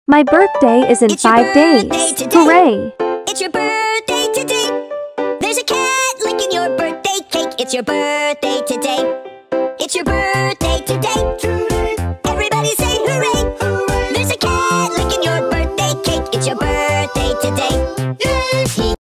My birthday is in It's your 5 birthday days. today. Hooray! It's your birthday today. There's a cat licking your birthday cake. It's your birthday today.